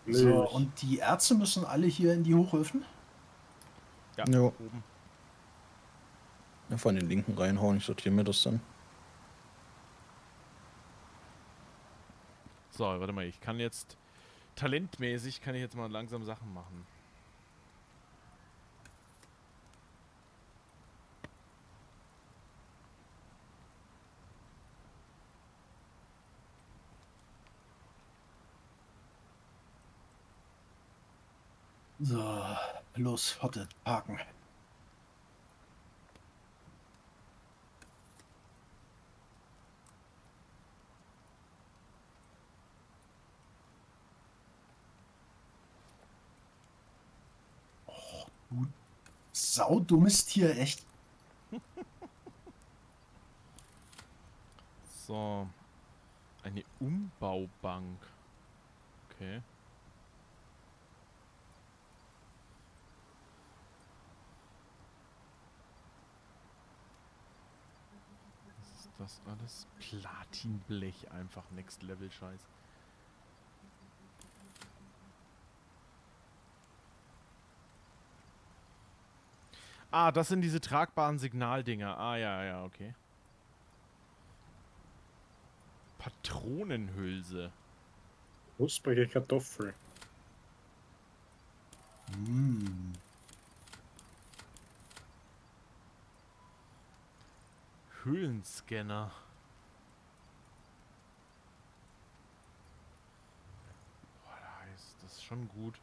So, Milch. und die Ärzte müssen alle hier in die Hochöfen? Ja, Jo. oben. Einfach in den linken reinhauen, ich sortiere mir das dann. So, warte mal, ich kann jetzt talentmäßig kann ich jetzt mal langsam Sachen machen. So, los, Hotte, parken. Oh, du saudummes Tier, echt. So, eine Umbaubank. Okay. Was ist das alles? Platinblech, einfach Next Level Scheiß. Ah, das sind diese tragbaren Signaldinger. Ah, ja, ja, okay. Patronenhülse. Knusprige Kartoffel. Hm. Höhlenscanner. Boah, das ist schon gut.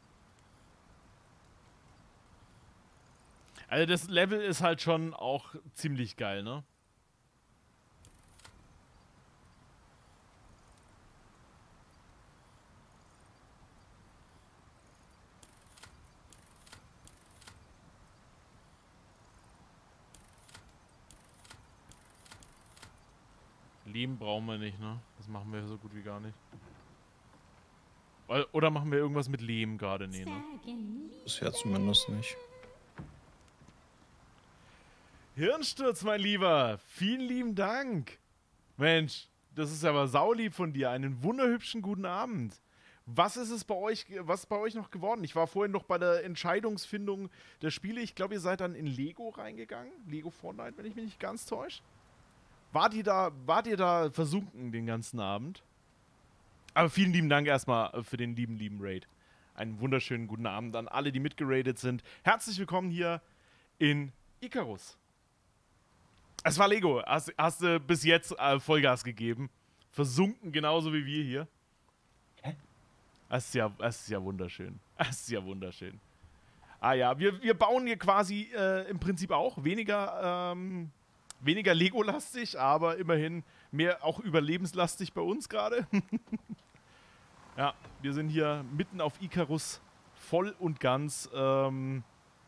Also das Level ist halt schon auch ziemlich geil, ne? Lehm brauchen wir nicht, ne? Das machen wir so gut wie gar nicht. Oder machen wir irgendwas mit Lehm gerade? Nee, ne? Bisher zumindest nicht. Hirnsturz, mein Lieber. Vielen lieben Dank. Mensch, das ist aber saulieb von dir. Einen wunderhübschen guten Abend. Was ist bei euch noch geworden? Ich war vorhin noch bei der Entscheidungsfindung der Spiele. Ich glaube, ihr seid dann in Lego reingegangen. Lego Fortnite, wenn ich mich nicht ganz täusche. Wart ihr da versunken den ganzen Abend? Aber vielen lieben Dank erstmal für den lieben Raid. Einen wunderschönen guten Abend an alle, die mitgeradet sind. Herzlich willkommen hier in Icarus. Es war Lego. Hast du bis jetzt Vollgas gegeben? Versunken, genauso wie wir hier. Hä? Das ist ja wunderschön. Das ist ja wunderschön. Ah ja, wir bauen hier quasi im Prinzip auch weniger Lego-lastig, aber immerhin mehr auch überlebenslastig bei uns gerade. Ja, wir sind hier mitten auf Icarus voll und ganz im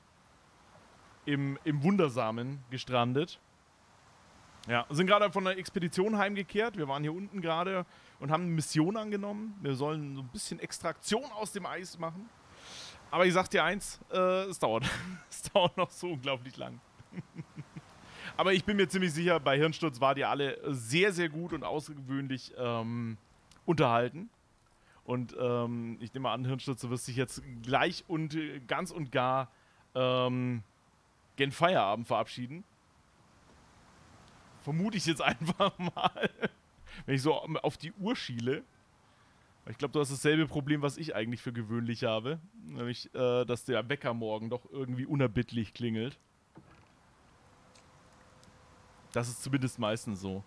Wundersamen gestrandet. Ja, sind gerade von der Expedition heimgekehrt. Wir waren hier unten gerade und haben eine Mission angenommen. Wir sollen so ein bisschen Extraktion aus dem Eis machen. Aber ich sag dir eins, es dauert. Es dauert noch so unglaublich lang. Aber ich bin mir ziemlich sicher, bei Hirnsturz wart ihr alle sehr, sehr gut und außergewöhnlich unterhalten. Und ich nehme an, Hirnsturz, du wirst dich jetzt gleich und ganz und gar gen Feierabend verabschieden. Vermute ich jetzt einfach mal, wenn ich so auf die Uhr schiele. Ich glaube, du hast dasselbe Problem, was ich eigentlich für gewöhnlich habe. Nämlich, dass der Wecker morgen doch irgendwie unerbittlich klingelt. Das ist zumindest meistens so.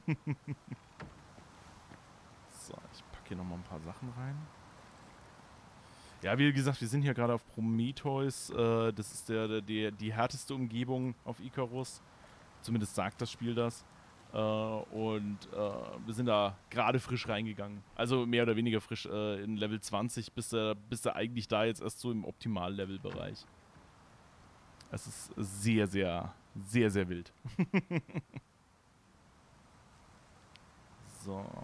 So, ich packe hier nochmal ein paar Sachen rein. Ja, wie gesagt, wir sind hier gerade auf Prometheus. Das ist die härteste Umgebung auf Icarus. Zumindest sagt das Spiel das. Und wir sind da gerade frisch reingegangen. Also mehr oder weniger frisch in Level 20, bist du eigentlich da jetzt erst so im Optimal-Level-Bereich. Es ist sehr, sehr, sehr, sehr wild. So.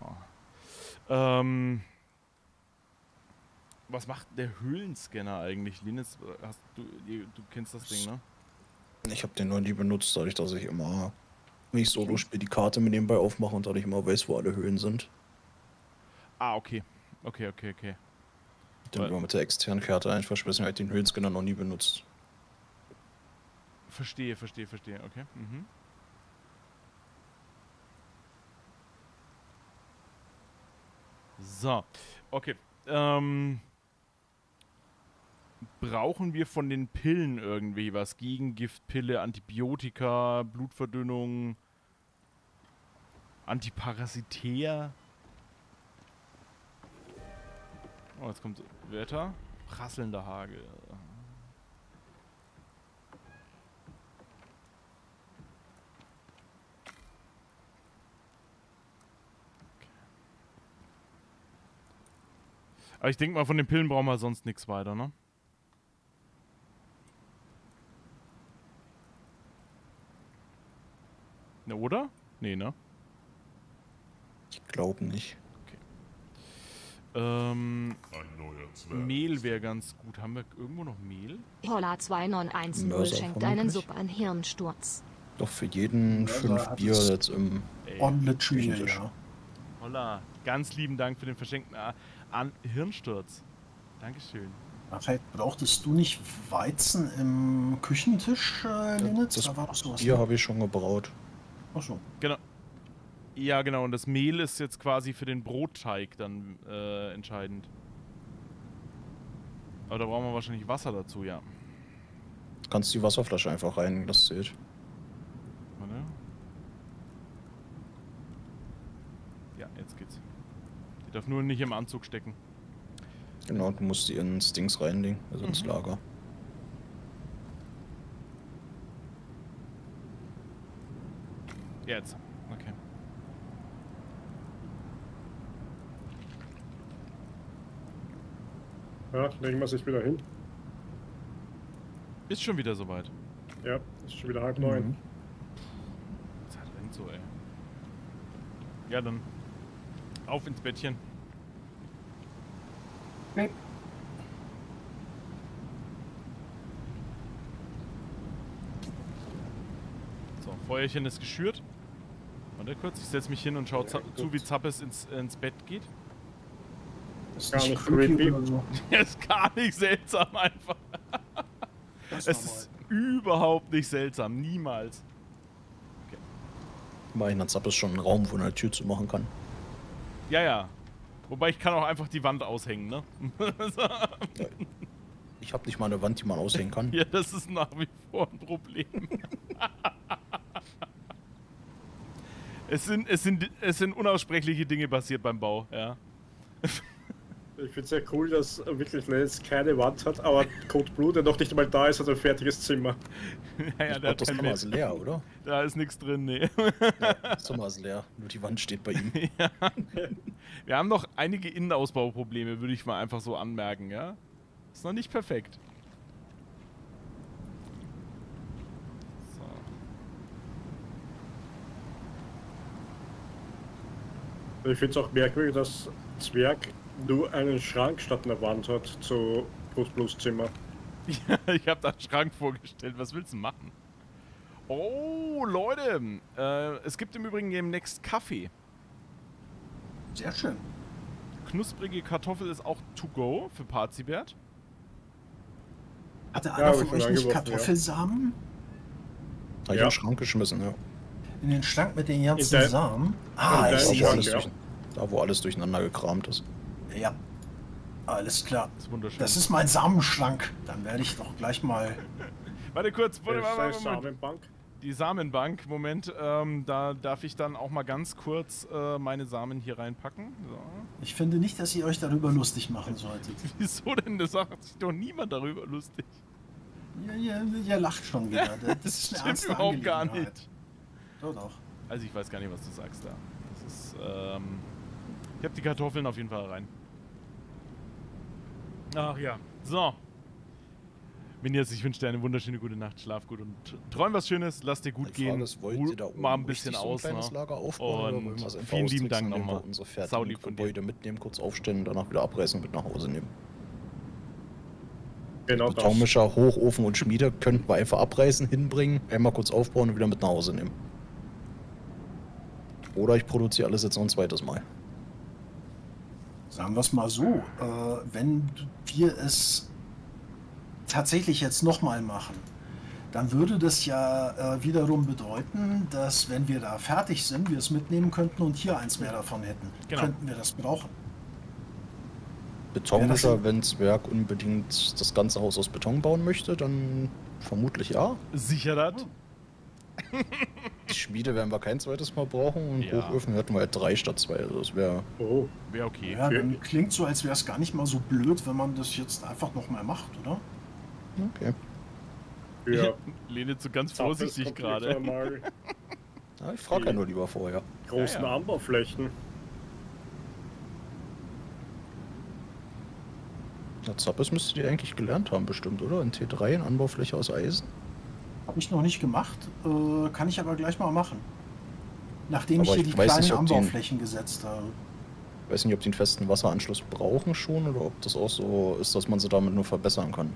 Was macht der Höhlenscanner eigentlich? Linus, du kennst das Ding, ne? Ich habe den noch nie benutzt, dadurch, dass ich immer, wenn ich Solo spiele, die Karte mir nebenbei aufmache und dadurch immer weiß, wo alle Höhlen sind. Ah, okay. Okay. Den wir mit der externen Karte einfach schmissen, halt den Höhenscanner noch nie benutzt. Verstehe, okay. Mhm. So, okay. Brauchen wir von den Pillen irgendwie was? Gegengiftpille, Antibiotika, Blutverdünnung, Antiparasitär? Oh, jetzt kommt Wetter. Prasselnder Hagel. Aber ich denke mal, von den Pillen brauchen wir sonst nichts weiter, ne? Ne, oder? Nee, ne? Ich glaube nicht. Mehl wäre ganz gut. Haben wir irgendwo noch Mehl? Holla 2910 Mörser schenkt einen vermutlich. Sub an Hirnsturz. Doch für jeden Ja, 5 da hat Bier es- jetzt im... Ey, Ordentlich Mehl, Küchentisch. ja. holla. Ganz lieben Dank für den verschenkten an Hirnsturz. Dankeschön. Raphael, brauchtest du nicht Weizen im Küchentisch, Linitz? Das Da war doch sowas. Bier habe ich schon gebraut. Achso. Genau. Ja, genau. Und das Mehl ist jetzt quasi für den Brotteig dann entscheidend. Aber da brauchen wir wahrscheinlich Wasser dazu, ja. Kannst die Wasserflasche einfach rein, das zählt. Warte. Ja, jetzt geht's. Die darf nur nicht im Anzug stecken. Genau, du musst die ins Dings reinlegen, also ins Lager. Jetzt. Okay. Ja, legen wir sich wieder hin. Ist schon wieder soweit. Ja, ist schon wieder 8:30. Zeit rennt so, ey. Ja, dann auf ins Bettchen. Okay. So, Feuerchen ist geschürt. Warte kurz, ich setze mich hin und schaue Ja, zu, gut. wie Zappes ins Bett geht. Das ist Gar nicht nicht creepy creepy. oder so. Das ist gar nicht seltsam einfach. Das Es ist überhaupt nicht seltsam, niemals. Immerhin hat Zappes schon einen Raum, wo er eine Tür zu machen kann. Ja, ja. Wobei ich kann auch einfach die Wand aushängen, ne? Ich habe nicht mal eine Wand, die man aushängen kann. Ja, das ist nach wie vor ein Problem. Es sind unaussprechliche Dinge passiert beim Bau, ja. Ich finde es sehr cool, dass wirklich Lenz keine Wand hat, aber Code Blue, der noch nicht einmal da ist, hat ein fertiges Zimmer. Ja, ja, Ich der glaub, hat das kein Zimmer ist Bett. leer, oder? Da ist nichts drin, nee. Das Zimmer ist leer, nur die Wand steht bei ihm. Ja. Wir haben noch einige Innenausbauprobleme, würde ich mal einfach so anmerken, ja. Ist noch nicht perfekt. So. Ich finde es auch merkwürdig, dass Zwerg nur einen Schrank statt einer Wand hat zu Plus Zimmer. Ja, ich habe da einen Schrank vorgestellt. Was willst du machen? Oh, Leute. Es gibt im Übrigen demnächst Kaffee. Sehr schön. Knusprige Kartoffel ist auch to go für Parzibert. Hatte Ja, einer hab ich von schon euch nicht angeworfen, ja. Kartoffelsamen? Habe ich Ja. in den Schrank geschmissen, ja. In den Schrank mit den ganzen In dein- Samen? in Ah, deinem ich Da, wo sehe Schrank, alles, es. ja. da, wo alles durcheinander gekramt ist. Ja. Alles klar. Das ist wunderschön. Das ist mein Samenschrank. Dann werde ich doch gleich mal. Warte kurz, warte, Das warte, ist warte, eine Samenbank. Die Samenbank, Moment, da darf ich dann auch mal ganz kurz meine Samen hier reinpacken. So. Ich finde nicht, dass ihr euch darüber lustig machen solltet. Wieso denn? Das sagt sich doch niemand darüber lustig. Ihr lacht schon wieder. Das ist eine Stimmt ernste überhaupt gar Angelegenheit. nicht. Doch, doch. Also ich weiß gar nicht, was du sagst da. Das ist, ich habe die Kartoffeln auf jeden Fall rein. Ach ja. So. Minias, ich wünsche dir eine wunderschöne gute Nacht. Schlaf gut und träum was Schönes. Lass dir gut Die Frage gehen. ist, wollt Ruh ihr da oben mal ein bisschen richtig so aus. kleines Ne? Lager aufbauen oder Und wollen wir es einfach vielen lieben austricksen, Dank indem wir nochmal. unsere Saulieb fertigen von dir. Gebäude mitnehmen, kurz aufstellen, danach wieder abreißen und mit nach Hause nehmen. Genau das. Betonmischer, Hochofen und Schmiede könnten wir einfach abreißen, hinbringen, einmal kurz aufbauen und wieder mit nach Hause nehmen. Oder ich produziere alles jetzt noch ein zweites Mal. Sagen wir es mal so, wenn wir es tatsächlich jetzt nochmal machen, dann würde das ja wiederum bedeuten, dass wenn wir da fertig sind, wir es mitnehmen könnten und hier eins mehr davon hätten. Genau. Könnten wir das brauchen? Betonmischer, wenn das Werk unbedingt das ganze Haus aus Beton bauen möchte, dann vermutlich ja. Sicher das? Die Schmiede werden wir kein zweites Mal brauchen und Ja. Hochöfen hätten wir halt 3 statt 2. Also das wäre. Oh, Wäre okay. Ja, dann klingt so, als wäre es gar nicht mal so blöd, wenn man das jetzt einfach nochmal macht, oder? Okay. für Lehne so ganz vorsichtig gerade. mal Ja, ich frage ja nur lieber vorher. großen Ja, ja. Anbauflächen. Na, Zappes müsstet ihr eigentlich gelernt haben, bestimmt, oder? In T3 in Anbaufläche aus Eisen. Habe ich noch nicht gemacht, kann ich aber gleich mal machen. Nachdem ich Aber hier ich die weiß kleinen nicht, ob die- Anbauflächen gesetzt habe. Ich weiß nicht, ob die einen festen Wasseranschluss brauchen schon oder ob das auch so ist, dass man sie damit nur verbessern kann.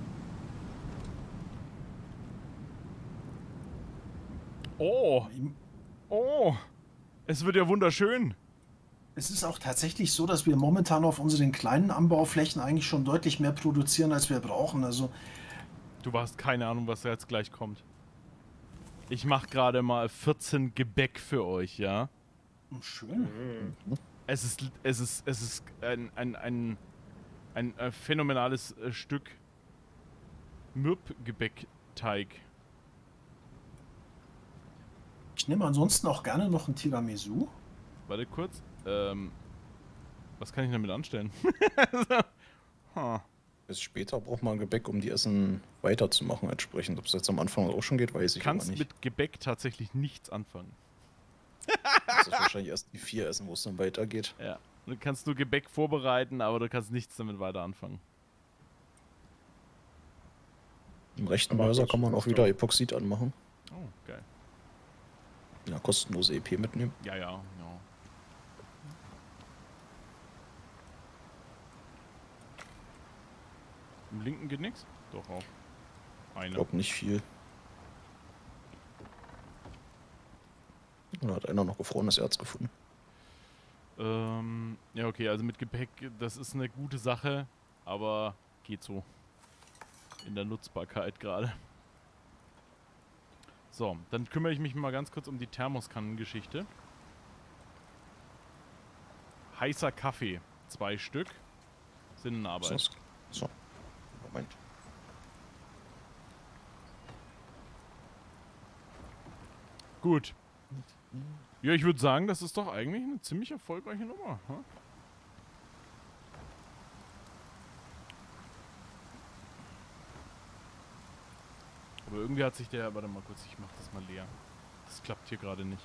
Oh, oh. Es wird ja wunderschön. Es ist auch tatsächlich so, dass wir momentan auf unseren kleinen Anbauflächen eigentlich schon deutlich mehr produzieren, als wir brauchen. Also, Du hast keine Ahnung, was da jetzt gleich kommt. Ich mache gerade mal 14 Gebäck für euch, ja? schön. Es ist ein phänomenales Stück Mürb-Gebäckteig. Ich nehme ansonsten auch gerne noch ein Tiramisu. Warte kurz. Was kann ich damit anstellen? Huh. Bis später braucht man Gebäck, um die Essen weiterzumachen entsprechend. Ob es jetzt am Anfang auch schon geht, weiß ich aber Kannst nicht. mit Gebäck tatsächlich nichts anfangen. Das ist wahrscheinlich erst die 4 Essen, wo es dann weitergeht. Ja. Du kannst nur Gebäck vorbereiten, aber du kannst nichts damit weiter anfangen. Im rechten Aber Häuser das kann man auch ist wieder doch- Epoxid anmachen. Oh, geil. Ja, kostenlose EP mitnehmen. Ja, ja, ja. Im linken geht nichts? Doch auch. Ich Eine. glaube nicht viel. Oder hat einer noch gefrorenes Erz gefunden? Ja, okay, also mit Gepäck, das ist eine gute Sache, aber geht so. In der Nutzbarkeit gerade. So, dann kümmere ich mich mal ganz kurz um die Thermoskannen-Geschichte. Heißer Kaffee, 2 Stück, sind in Arbeit. So. Moment. Gut. Ja, ich würde sagen, das ist doch eigentlich eine ziemlich erfolgreiche Nummer. Hm? Aber irgendwie hat sich der... Warte mal kurz, ich mach das mal leer. Das klappt hier gerade nicht.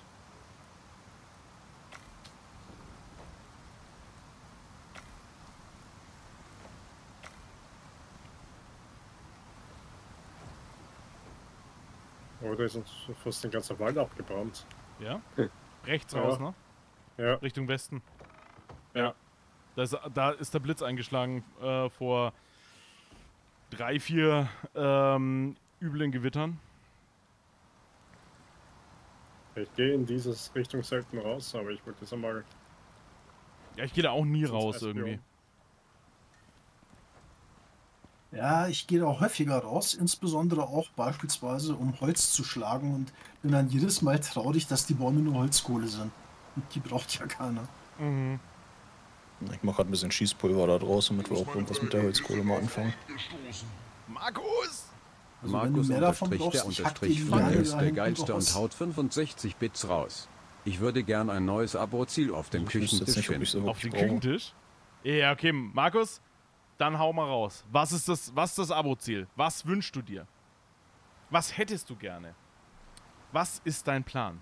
Oh, da ist uns fast den ganzen Wald abgebrannt. Ja? Rechts Ja. raus, ne? Ja, Richtung Westen. ja. Da ist der Blitz eingeschlagen vor 3, 4 üblen Gewittern. Ich gehe in dieses Richtung selten raus, aber ich wollte jetzt einmal. Ja, ich gehe da auch nie Sonst raus Eisbjörn. irgendwie. Ja, ich gehe da auch häufiger raus, insbesondere auch beispielsweise, um Holz zu schlagen und bin dann jedes Mal traurig, dass die Bäume nur Holzkohle sind. Und die braucht ja keiner. Mhm. Ich mache gerade ein bisschen Schießpulver da draußen, damit wir auch irgendwas mit der Holzkohle mal anfangen. Markus! Also wenn du Markus mehr davon unterstrich der brauchst, ich hack dir unterstrich die Fang Leine ist da der hinten geilste raus. und haut 65 Bits raus. Ich würde gern ein neues Abo-Ziel auf dem Ich wüsste jetzt Küchentisch nicht, ob ich finden. so Auf den wirklich brauche. Küchentisch? Ja, okay, Markus, dann hau mal raus. Was ist das Abo-Ziel? Was wünschst du dir? Was hättest du gerne? Was ist dein Plan?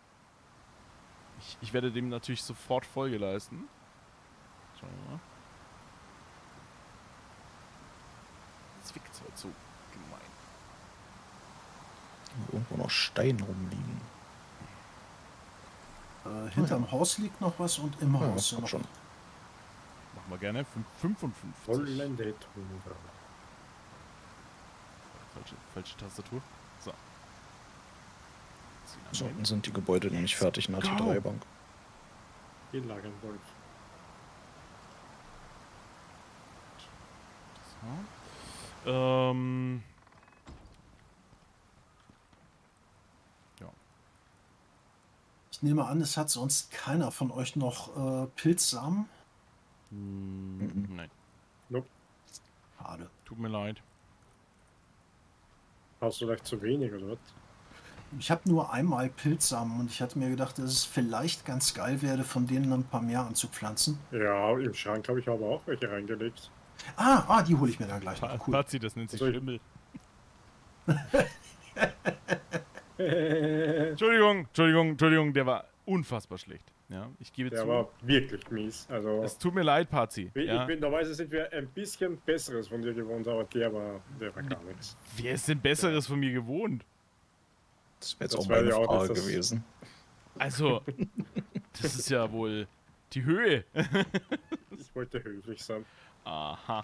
Ich werde dem natürlich sofort Folge leisten. Schauen wir mal. Zwickt's heute so gemein. Irgendwo noch Stein rumliegen. Hinterm Haus liegt noch was und im Ja, Haus hab noch. schon. Machen wir gerne. 55. Vollende Tunder. Falsche Tastatur. So. So unten sind die Gebäude nämlich fertig in der T3-Bank. Die Lagenwolf. Ja. Ich nehme an, es hat sonst keiner von euch noch Pilzsamen. Nein, Nope. Schade. tut mir leid. Hast du vielleicht zu wenig oder was? Ich habe nur einmal Pilzsamen und ich hatte mir gedacht, dass es vielleicht ganz geil wäre, von denen ein paar mehr anzupflanzen. Ja, im Schrank habe ich aber auch welche reingelegt. Die hole ich mir dann gleich noch. Cool. Pazi, das nennt sich Also- Schimmel. Entschuldigung, der war unfassbar schlecht. Ja, ich gebe Der zu. war wirklich mies. Also, Es tut mir leid, Pazi. ich Ja. bin, normalerweise sind wir ein bisschen Besseres von dir gewohnt, aber der war gar nichts. Wer ist denn Besseres von mir gewohnt? Das wäre jetzt Das auch war meine ja auch Frage jetzt das- gewesen. Also, das ist ja wohl die Höhe. Ich wollte höflich sein. Aha.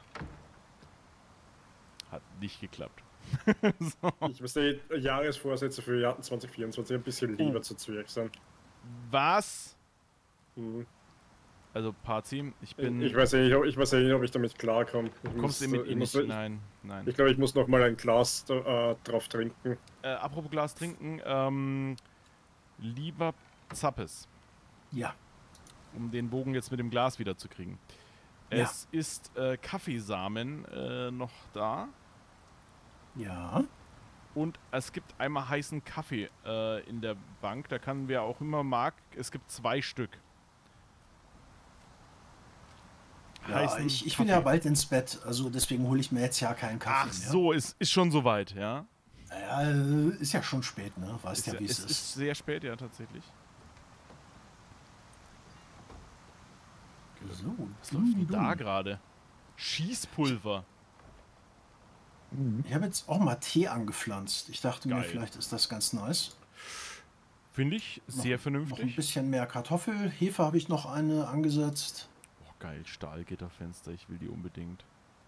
Hat nicht geklappt. Ich müsste Jahresvorsätze für Jahr 2024 ein bisschen lieber zu Zwerg sein. Was? Mhm. Also, Pazi, ich bin. Ich weiß ja nicht, ob ich damit klarkomme. Kommst du mit nicht? Nein, nein. Ich glaube, ich muss noch mal ein Glas drauf trinken. Apropos Glas trinken, lieber Zappes, Ja. um den Bogen jetzt mit dem Glas wieder zu kriegen. Ja. Es ist Kaffeesamen noch da Ja. und es gibt einmal heißen Kaffee in der Bank. Da kann wer auch immer mag, es gibt 2 Stück. Ja, Heißen ich will Kaffee. ja bald ins Bett, also deswegen hole ich mir jetzt ja keinen Kaffee Ach mehr. so, ist schon soweit, ja? Ja, ist ja schon spät, ne? Weißt ja, wie es Es ist. ist sehr spät, ja, tatsächlich. So, Was läuft denn da gerade? Schießpulver. Ich habe jetzt auch mal Tee angepflanzt. Ich dachte mir, Geil. vielleicht ist das ganz nice. Finde ich sehr Noch ein vernünftig. bisschen mehr Kartoffel. Hefe habe ich noch eine angesetzt. Boah, geil, Stahlgitterfenster, ich will die unbedingt.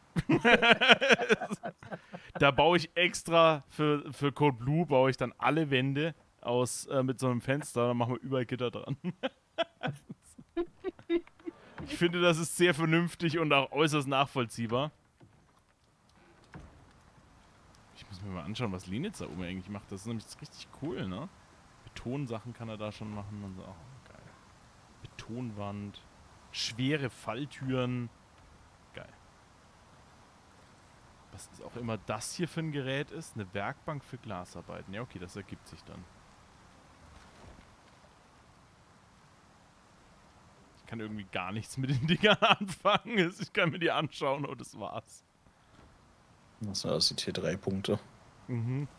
Da baue ich extra für Code Blue, baue ich dann alle Wände aus mit so einem Fenster, dann machen wir überall Gitter dran. Ich finde, das ist sehr vernünftig und auch äußerst nachvollziehbar. Ich muss mir mal anschauen, was Lenitz da oben eigentlich macht. Das ist nämlich richtig cool, ne? Betonsachen kann er da schon machen und so. Oh, geil. Betonwand. Schwere Falltüren. Geil. Was ist auch immer das hier für ein Gerät ist? Eine Werkbank für Glasarbeiten. Ja, okay, das ergibt sich dann. Ich kann irgendwie gar nichts mit den Dingern anfangen. Ich kann mir die anschauen und das war's. Das sind die T3-Punkte. Mhm.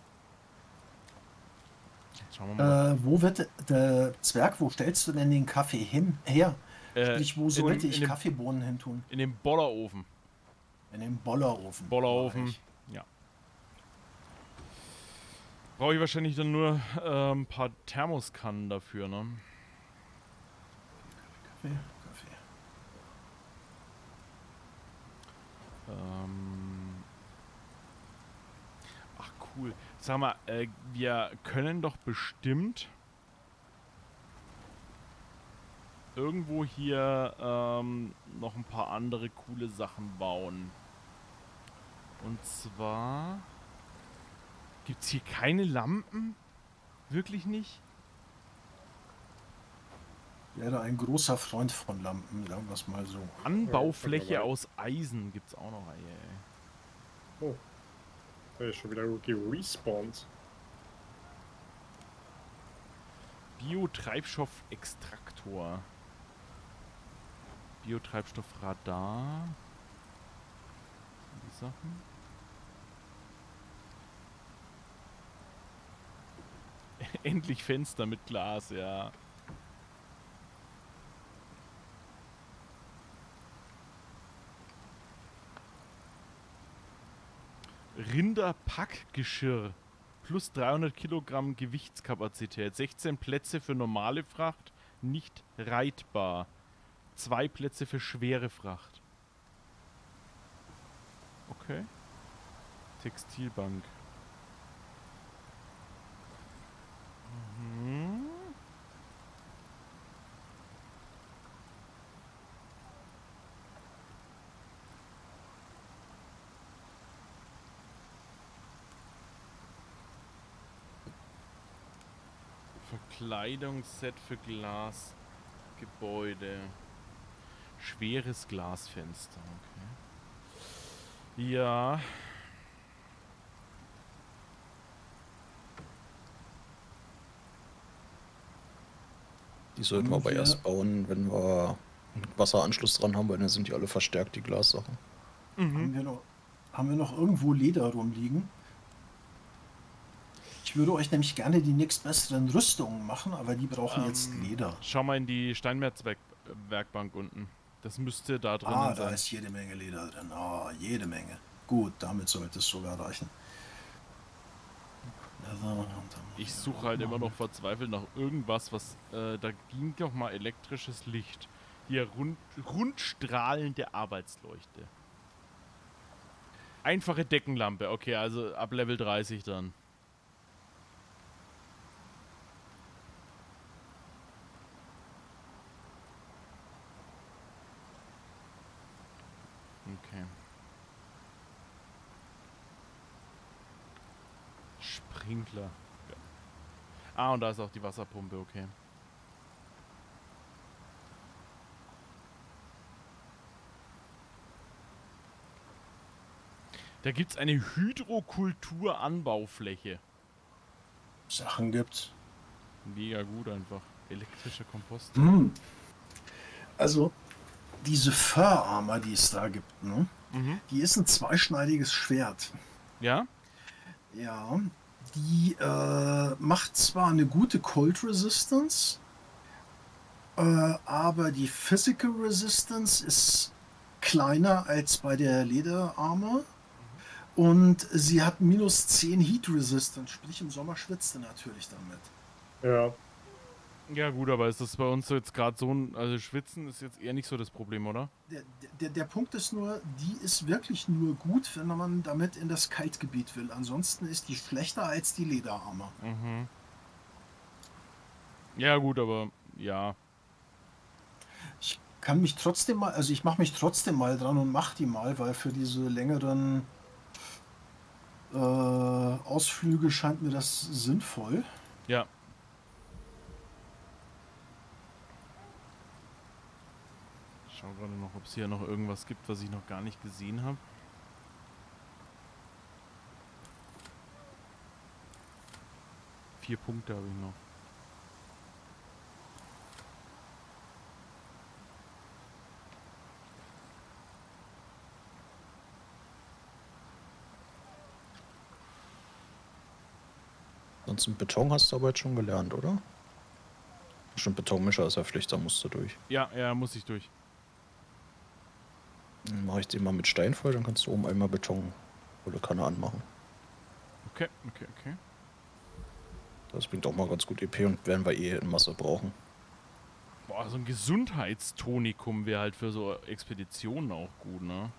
Schauen wir mal. Wo wird der Zwerg, wo stellst du denn den Kaffee her? Sprich, wo sollte ich Kaffeebohnen hin tun? In dem Bollerofen. In den Bollerofen. Bollerofen. Mach ich. Ja. Brauche ich wahrscheinlich dann nur ein paar Thermoskannen dafür, ne? Kaffee. Ach cool. Sag mal, wir können doch bestimmt irgendwo hier noch ein paar andere coole Sachen bauen. Und zwar gibt es hier keine Lampen? Wirklich nicht? Ich wäre ein großer Freund von Lampen, sagen wir es mal so. Anbaufläche Ja, aus Eisen gibt's auch noch. Ey. Oh. Da ist schon wieder gerespawnt. Biotreibstoffextraktor. Biotreibstoffradar. Die Sachen. Endlich Fenster mit Glas, ja. Rinderpackgeschirr. Plus 300 Kilogramm Gewichtskapazität. 16 Plätze für normale Fracht, nicht reitbar. 2 Plätze für schwere Fracht. Okay. Textilbank. Mhm. Kleidungsset für Glasgebäude. Schweres Glasfenster, okay. Ja. Die sollten wir aber erst bauen, wenn wir einen Wasseranschluss dran haben, weil dann sind die alle verstärkt, die Glassachen. Haben wir noch irgendwo Leder rumliegen? Ich würde euch nämlich gerne die nächstbesseren Rüstungen machen, aber die brauchen jetzt Leder. Schau mal in die Steinmerzwerkbank unten. Das müsste da drin Da sein. ist jede Menge Leder drin. Ah, jede Menge. Gut, damit sollte es sogar reichen. Ich suche halt immer noch verzweifelt nach irgendwas, was, da ging doch mal elektrisches Licht. Hier, rundstrahlende Arbeitsleuchte. Einfache Deckenlampe, okay, also ab Level 30 dann. Okay. Sprinkler. Ja. Ah, und da ist auch die Wasserpumpe, okay. Da gibt es eine Hydrokultur-Anbaufläche. Sachen gibt's. Mega gut einfach. Elektrischer Kompost. Also, diese Fur-Armor, die es da gibt, ne? Die ist ein zweischneidiges Schwert. Ja? Ja, die macht zwar eine gute Cold Resistance, aber die Physical Resistance ist kleiner als bei der Lederarmor. Und sie hat minus 10 Heat Resistance, sprich im Sommer schwitzt du natürlich damit. Ja. Ja gut, aber ist das bei uns jetzt gerade so ein... Also Schwitzen ist jetzt eher nicht so das Problem, oder? Der Punkt ist nur, die ist wirklich nur gut, wenn man damit in das Kaltgebiet will. Ansonsten ist die schlechter als die Lederarmor. Mhm. Ja gut, aber ja. Ich kann mich trotzdem mal, also ich mache mich trotzdem mal dran und mache die mal, weil für diese längeren Ausflüge scheint mir das sinnvoll. Ja. Ich schau gerade noch, ob es hier noch irgendwas gibt, was ich noch gar nicht gesehen habe. Vier Punkte habe ich noch. Ansonsten Beton hast du aber jetzt schon gelernt, oder? Bestimmt Betonmischer ist ja Pflicht, da musst du durch. Ja, ja, muss ich durch. Dann mache ich den mal mit Stein voll, dann kannst du oben einmal Beton oder Kanne anmachen. Okay, okay, okay. Das bringt auch mal ganz gut EP und werden wir eh in Masse brauchen. Boah, so ein Gesundheitstonikum wäre halt für so Expeditionen auch gut, ne?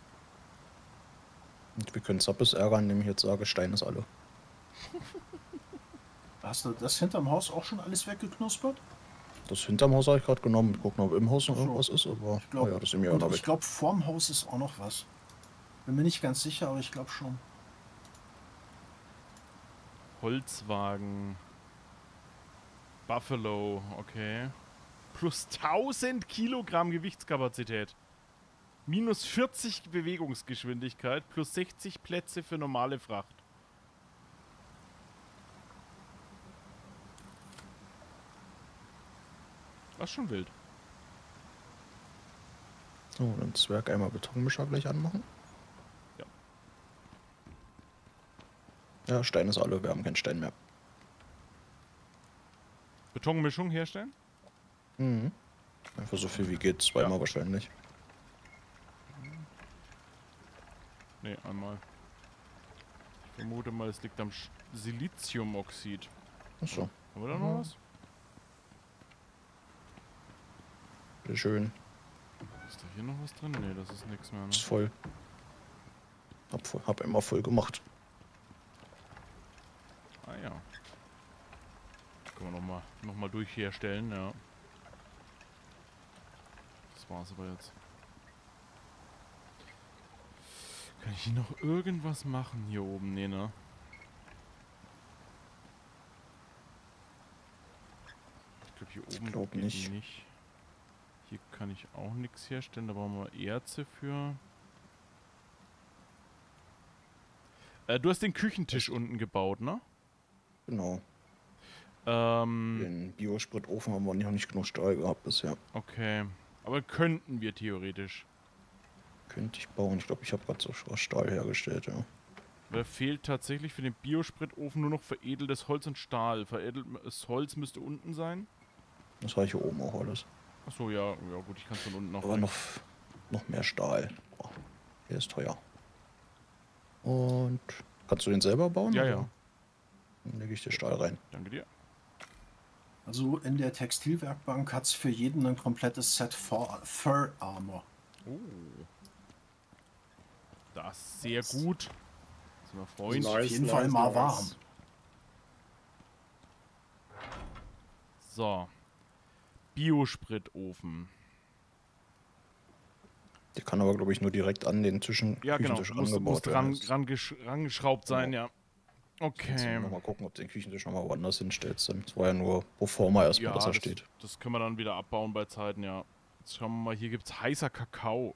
Und wir können Zappes ärgern, indem ich jetzt sage, Stein ist alle. Hast du das hinterm Haus auch schon alles weggeknuspert? Das hinterm Haus habe ich gerade genommen. Wir gucken, ob im Haus noch Ach so. irgendwas ist, aber Ich glaube, das ist mir auch noch ich weg. glaube, vorm Haus ist auch noch was. Bin mir nicht ganz sicher, aber ich glaube schon. Holzwagen. Buffalo, okay. Plus 1000 Kilogramm Gewichtskapazität. Minus 40 Bewegungsgeschwindigkeit. Plus 60 Plätze für normale Fracht. Das ist schon wild. So, dann Zwerg einmal Betonmischer gleich anmachen. Ja. Ja, Stein ist alle, wir haben keinen Stein mehr. Betonmischung herstellen? Mhm. Einfach so viel wie geht, zweimal Ja. wahrscheinlich. Ne, einmal. Ich vermute mal, es liegt am Siliziumoxid. Achso, Haben wir da noch was? bitte schön. Ist da hier noch was drin? Ne, das ist nichts mehr, ne? Ist voll. Hab immer voll gemacht. Ah ja. Können wir noch mal durchherstellen, ja. Das war's aber jetzt. Kann ich hier noch irgendwas machen hier oben? Nee, ne? hier oben glaub geht nicht. Hier kann ich auch nichts herstellen, da brauchen wir Erze für. Du hast den Küchentisch unten gebaut, ne? Genau. Ähm, Den Biospritofen haben wir noch nicht genug Stahl gehabt bisher. okay. Aber könnten wir theoretisch. Könnte ich bauen. Ich glaube, ich habe gerade so Stahl hergestellt, ja. Weil fehlt tatsächlich für den Biospritofen nur noch veredeltes Holz und Stahl. Veredeltes Holz müsste unten sein. Das war hier oben auch alles. Achso, ja, ja gut, ich kann es von unten noch. Aber noch mehr Stahl. Oh, der ist teuer. Und kannst du den selber bauen? Ja, oder? ja. Dann lege ich dir Stahl rein. Danke dir. Also in der Textilwerkbank hat es für jeden ein komplettes Set Fur Armor. Oh. Das ist sehr gut. Sind wir Freund. Auf jeden Fall mal warm. So. Biospritofen. Der kann aber, glaube ich, nur direkt an den Ja, genau. Küchentisch Muss angebaut werden. rangeschraubt sein, ja. Okay. Mal gucken, ob du den Küchentisch nochmal woanders hinstellst. Das war ja nur pro forma erstmal, Ja, dass er das, steht. das können wir dann wieder abbauen bei Zeiten, ja. Jetzt schauen wir mal, hier gibt es heißer Kakao.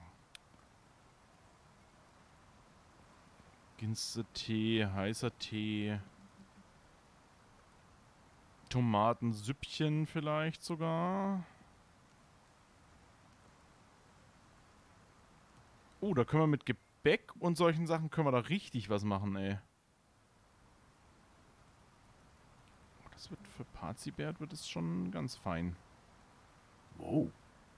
Ginste-Tee, heißer Tee. Tomatensüppchen vielleicht sogar. Oh, da können wir mit Gebäck und solchen Sachen können wir da richtig was machen, ey. Oh, das wird für Pazibert wird es schon ganz fein. Wow.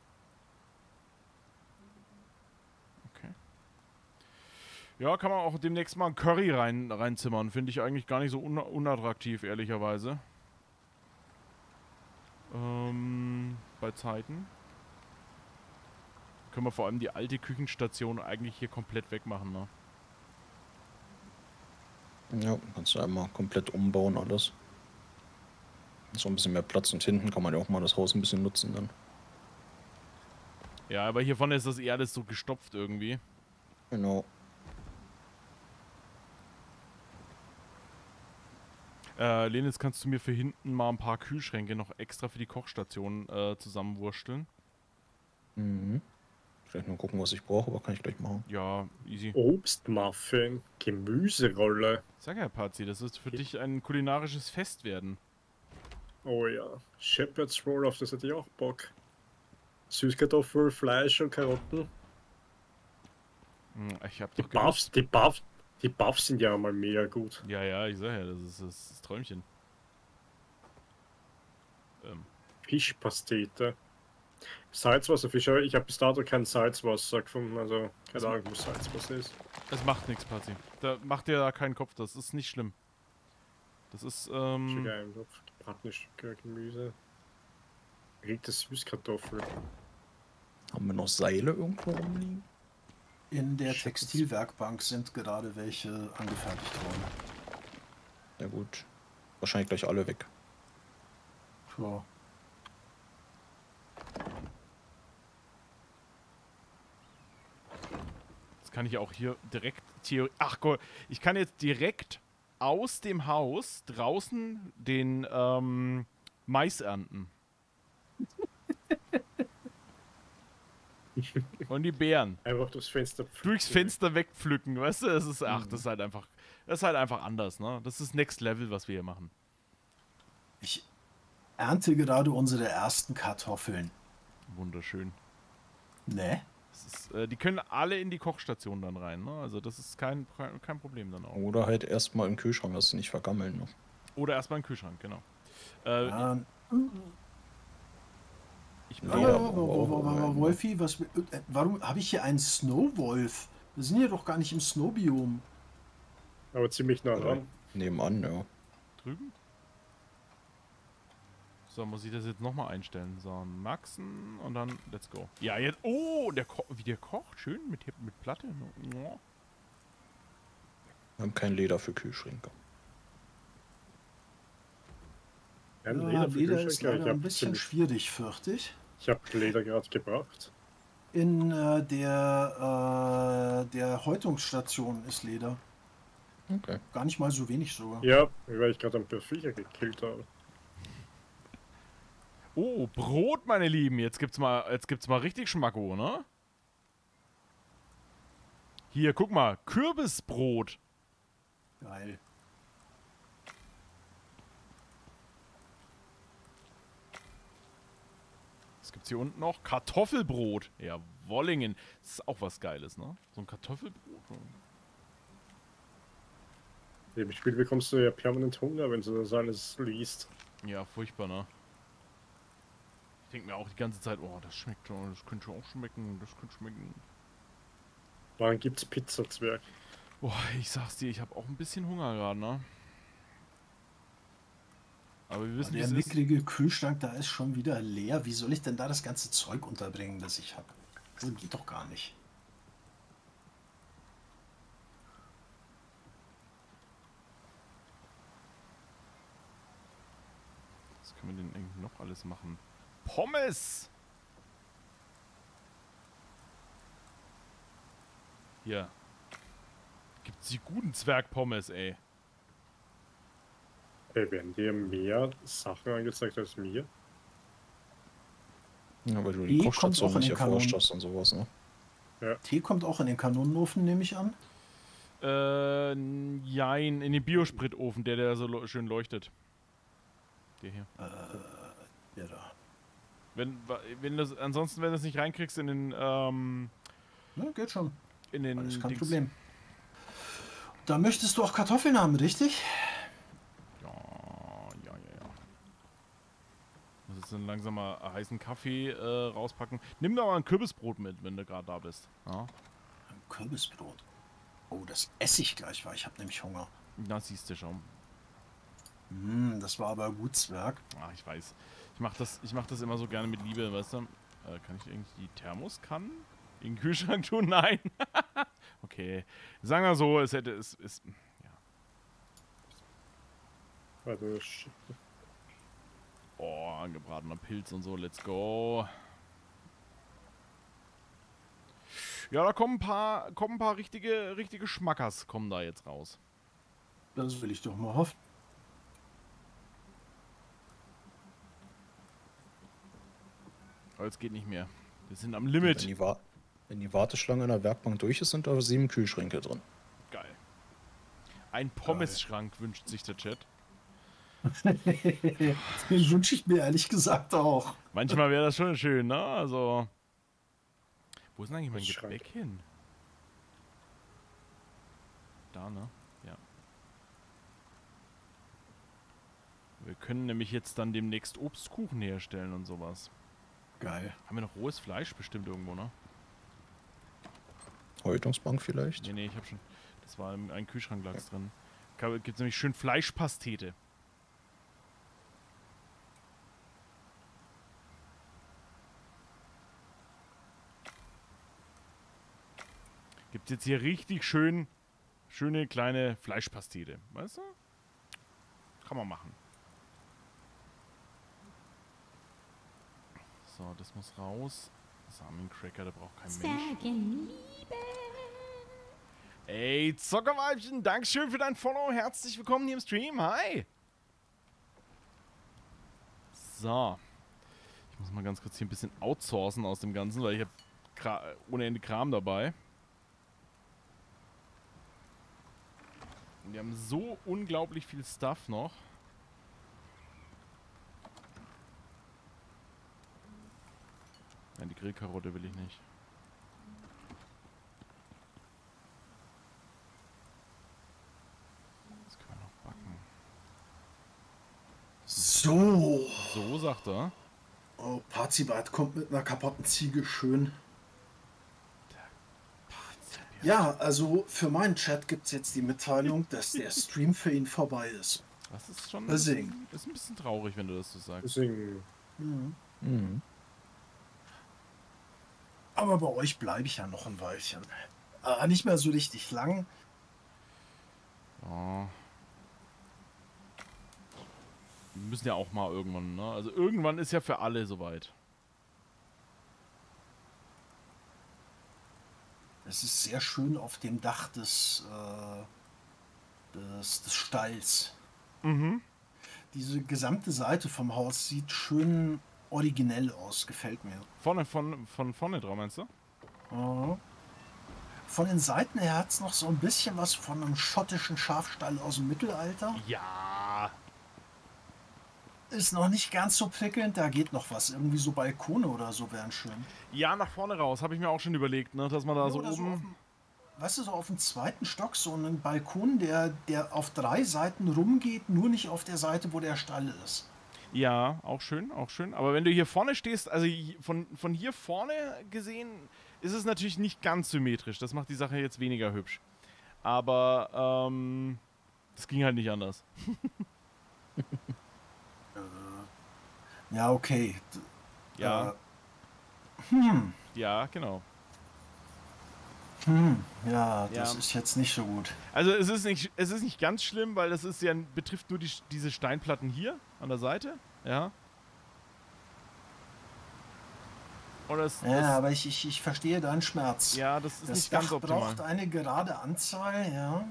Okay. Ja, kann man auch demnächst mal ein Curry reinzimmern. Finde ich eigentlich gar nicht so unattraktiv, ehrlicherweise. Bei Zeiten. Können wir vor allem die alte Küchenstation eigentlich hier komplett wegmachen, ne? Ja, kannst du einmal komplett umbauen alles. So ein bisschen mehr Platz und hinten kann man ja auch mal das Haus ein bisschen nutzen dann. Ja, aber hier vorne ist das eher alles so gestopft irgendwie. Genau. Lenis, kannst du mir für hinten mal ein paar Kühlschränke noch extra für die Kochstation zusammenwursteln? Mhm. Vielleicht nur gucken, was ich brauche, aber kann ich gleich machen. Ja, easy. Obstmuffin, Gemüserolle. Sag ja, Pazi, das wird für dich ein kulinarisches Fest werden. Oh ja. Shepherd's Roll, auf das hätte ich auch Bock. Süßkartoffel, Fleisch und Karotten. Ich hab Die doch gewusst. Die Buffs sind ja mal mega gut. Ja, ja, ich sag ja, das ist das Träumchen. Fischpastete. Salzwasserfische, ich habe bis dato kein Salzwasser gefunden, also keine Ahnung, wo Salzwasser ist. Es macht nichts, Pazi. Da macht dir da keinen Kopf, das ist nicht schlimm. Das ist, Gebratene Stücke, Gemüse. Gegte Süßkartoffel. Haben wir noch Seile irgendwo rumliegen? In der Textilwerkbank sind gerade welche angefertigt worden. Ja gut. Wahrscheinlich gleich alle weg. Ja. Jetzt kann ich auch hier direkt Ach Gott, ich kann jetzt direkt aus dem Haus draußen den Mais ernten. Und die Beeren. Einfach durchs Fenster Durchs Fenster wegpflücken, weißt du? Das ist, das ist halt einfach anders, ne? Das ist Next Level, was wir hier machen. Ich ernte gerade unsere ersten Kartoffeln. Wunderschön. Ne? Das ist, die können alle in die Kochstation dann rein, ne? Also das ist kein Problem dann auch. Oder halt erstmal im Kühlschrank, dass sie nicht vergammeln. Ne? Oder erstmal im Kühlschrank, genau. Ja, Ich Wolfi, warum habe ich hier einen Snowwolf? Wir sind hier doch gar nicht im Snowbiom. Aber ziemlich nah Oder dran. nebenan, ja. drüben. So, muss ich das jetzt nochmal einstellen. So, Maxen und dann let's go. Ja, jetzt. Oh, wie der kocht. Schön mit Platte. Oh. Wir haben kein Leder für Kühlschränke. Ja, Ja, Leder Kühlschrank, ist ja, leider ein bisschen schwierig, fürchte ich. Ich habe Leder gerade gebracht. In der Häutungsstation ist Leder. Okay. Gar nicht mal so wenig sogar. Ja, weil ich gerade einen Viecher gekillt habe. Oh, Brot, meine Lieben. Jetzt gibt's mal richtig Schmacko, ne? Hier, guck mal. Kürbisbrot. Geil. Was gibt's hier unten noch? Kartoffelbrot. Ja, Wollingen. Das ist auch was Geiles, ne? So ein Kartoffelbrot. Im Spiel bekommst du ja permanent Hunger, wenn du das alles liest. Ja, furchtbar, ne? Ich denke mir auch die ganze Zeit, oh, das schmeckt, oh, das könnte auch schmecken, das könnte schmecken. Dann gibt's Pizzazwerg. Boah, ich sag's dir, ich habe auch ein bisschen Hunger gerade, ne? Aber wir wissen, wie Der es ist. mickrige Kühlschrank, da ist schon wieder leer. Wie soll ich denn da das ganze Zeug unterbringen, das ich habe? Das geht doch gar nicht. Was können wir denn eigentlich noch alles machen? Pommes! Hier. Gibt's die guten Zwergpommes, ey. Werden dir mehr Sachen angezeigt als mir? Ja, weil du Tee die kommt Kochstation auch in nicht den erforscht Kanonen. hast und sowas, ne? Tee kommt auch in den Kanonenofen, nehme ich an. Jein, in den Biospritofen, der so schön leuchtet. Der hier. Ja, da. Ansonsten, wenn du es nicht reinkriegst in den, Ja, geht schon. in den Alles kein Dings. Problem. Da möchtest du auch Kartoffeln haben, richtig? Ja. Muss jetzt dann langsam mal heißen Kaffee rauspacken. Nimm doch mal ein Kürbisbrot mit, wenn du gerade da bist. Ja? Ein Kürbisbrot. Oh, das esse ich gleich, weil ich habe nämlich Hunger. Na, siehst du schon. Das war aber gut, Zwerg. Ah, ich weiß. Ich mach das immer so gerne mit Liebe, weißt du? Kann ich eigentlich die Thermoskannen in den Kühlschrank tun? Nein. Okay. Sagen wir so, es ist. Ja. Also, Oh, angebratener Pilz und so, let's go. Ja, da kommen ein paar richtige Schmackers kommen da jetzt raus. Das will ich doch mal hoffen. Aber es geht nicht mehr. Wir sind am Wenn Limit. wenn die Warteschlange in der Werkbank durch ist, sind da 7 Kühlschränke drin. Geil. Ein Pommesschrank wünscht sich der Chat. Den wünsche ich mir ehrlich gesagt auch. Manchmal wäre das schon schön, ne? Also. Wo ist denn eigentlich mein Schrank. Gebäck hin? Da, ne? Ja. Wir können nämlich jetzt dann demnächst Obstkuchen herstellen und sowas. Geil. Haben wir noch rohes Fleisch bestimmt irgendwo, ne? Häutungsbank vielleicht? Nee, ich hab schon. Das war ein Kühlschrank lag's drin. Gibt's nämlich schön Fleischpastete. Gibt's jetzt hier richtig schöne kleine Fleischpastete. Weißt du? Kann man machen. So, das muss raus. Samencracker, da braucht kein Mensch. Ey, Zockerweibchen, Dankeschön für dein Follow. Herzlich willkommen hier im Stream. Hi. So. Ich muss mal ganz kurz hier ein bisschen outsourcen aus dem Ganzen, weil ich habe ohne Ende Kram dabei. Wir haben so unglaublich viel Stuff noch. Nein, die Grillkarotte will ich nicht. Das können wir noch backen. So. So, sagt er. Oh, Parzibat kommt mit einer kaputten Ziege schön. Ja, also für meinen Chat gibt es jetzt die Mitteilung, dass der Stream für ihn vorbei ist. Das ist schon Deswegen. ist ein bisschen traurig, wenn du das so sagst. deswegen, Mhm. Aber bei euch bleibe ich ja noch ein Weilchen. Nicht mehr so richtig lang. Ja. Wir müssen ja auch mal irgendwann, ne? Also irgendwann ist ja für alle soweit. Es ist sehr schön auf dem Dach des Stalls. Mhm. Diese gesamte Seite vom Haus sieht schön originell aus, gefällt mir. Von vorne drauf, meinst du? Von den Seiten her hat es noch so ein bisschen was von einem schottischen Schafstall aus dem Mittelalter. Ja. Ist noch nicht ganz so prickelnd, da geht noch was. Irgendwie so Balkone oder so wären schön. Ja, nach vorne raus, habe ich mir auch schon überlegt, ne, dass man da so Oder oben... auf dem, weißt du, so auf dem zweiten Stock so einen Balkon, der auf 3 Seiten rumgeht, nur nicht auf der Seite, wo der Stall ist. Ja, auch schön, auch schön. Aber wenn du hier vorne stehst, also von hier vorne gesehen, ist es natürlich nicht ganz symmetrisch. Das macht die Sache jetzt weniger hübsch. Aber, das ging halt nicht anders. Ja, okay. Ja. Ja, genau. Ja, das Ja. ist jetzt nicht so gut. Also es ist nicht ganz schlimm, weil das ist ja, betrifft nur diese Steinplatten hier an der Seite. Ja. Oder Ja, aber ich verstehe deinen Schmerz. ja, das ist Das nicht ganz Dach optimal. braucht eine gerade Anzahl, ja.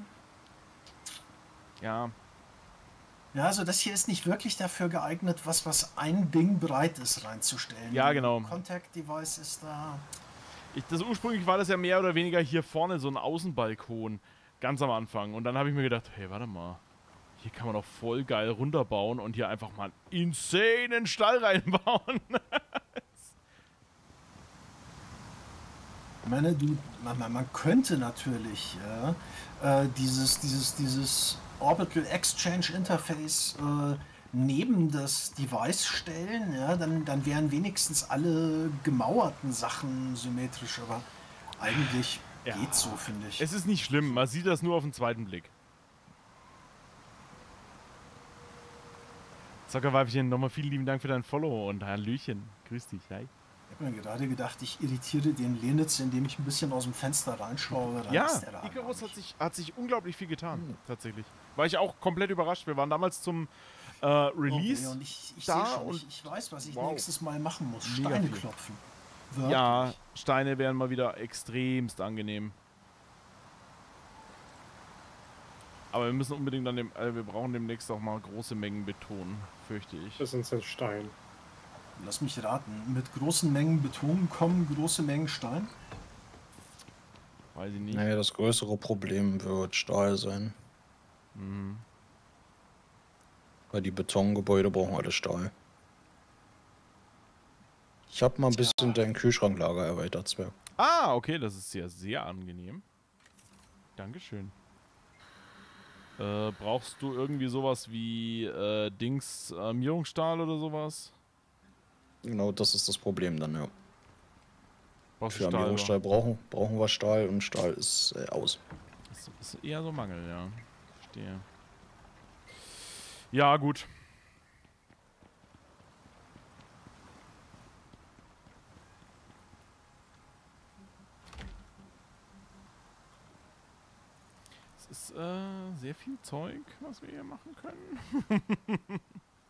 Ja. Ja, also das hier ist nicht wirklich dafür geeignet, was ein Ding bereit ist reinzustellen. Ja, genau. Contact Device ist da. Ursprünglich war das ja mehr oder weniger hier vorne so ein Außenbalkon, ganz am Anfang. Und dann habe ich mir gedacht, hey, warte mal, hier kann man doch voll geil runterbauen und hier einfach mal einen insanen Stall reinbauen. Ich meine, man könnte natürlich dieses Orbital Exchange Interface neben das Device stellen, ja, dann wären wenigstens alle gemauerten Sachen symmetrisch, aber eigentlich Ja. geht's so, finde ich. Es ist nicht schlimm, man sieht das nur auf den zweiten Blick. Zockerweibchen, nochmal vielen lieben Dank für dein Follow und Hallöchen. Grüß dich, hi. Ich habe mir gerade gedacht, ich irritiere den Lenitz, indem ich ein bisschen aus dem Fenster reinschaue. Dann Ja, ist der da Icarus gar nicht. hat sich unglaublich viel getan, tatsächlich. War ich auch komplett überrascht. Wir waren damals zum Release. Okay, und ich da sehe schon, und- ich weiß, was ich Wow. nächstes Mal machen muss. Mega Steine viel. klopfen. Wirklich. Ja, Steine wären mal wieder extremst angenehm. Aber wir müssen unbedingt wir brauchen demnächst auch mal große Mengen Beton, fürchte ich. Das ist ein Stein. Lass mich raten. Mit großen Mengen Beton kommen große Mengen Stein. Weiß ich nicht. Naja, das größere Problem wird Stahl sein. Mhm. Weil die Betongebäude brauchen alle Stahl. Ich habe mal ein bisschen dein Kühlschranklager erweitert, Zwerg. Ah, okay, das ist ja sehr angenehm. Dankeschön. Brauchst du irgendwie sowas wie Armierungsstahl oder sowas? Genau, das ist das Problem dann, ja. Brauchst Für du Stahl? Armierungsstahl brauchen wir Stahl und Stahl ist aus. Das ist eher so Mangel, ja. Verstehe. Ja, gut. Es ist sehr viel Zeug, was wir hier machen können.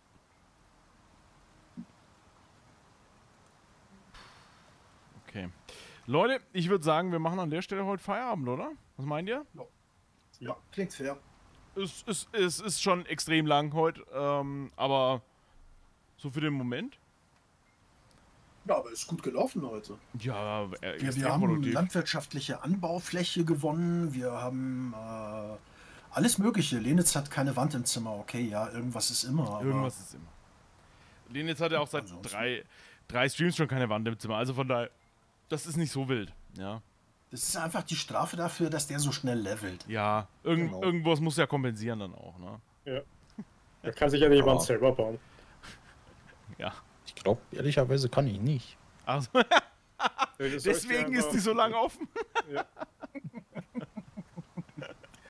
Okay. Leute, ich würde sagen, wir machen an der Stelle heute Feierabend, oder? Was meint ihr? Ja, klingt fair. Es ist schon extrem lang heute, aber so für den Moment. Ja, aber ist gut gelaufen heute. Ja, Wir haben landwirtschaftliche Anbaufläche gewonnen. Wir haben alles Mögliche. Lenitz hat keine Wand im Zimmer. Okay, ja, irgendwas ist immer. Aber Irgendwas ist immer. Lenitz hat ja auch seit Ansonsten- drei Streams schon keine Wand im Zimmer. Also von daher, das ist nicht so wild. Ja, das ist einfach die Strafe dafür, dass der so schnell levelt. ja Genau. irgendwas muss ja kompensieren dann auch, ne? Ja. Er kann sich ja die Aber- Wand selber bauen. Ja. Ich glaube, ehrlicherweise kann ich nicht. Also, Ja, das sollst du deswegen ist einfach- die so lange offen. Ja.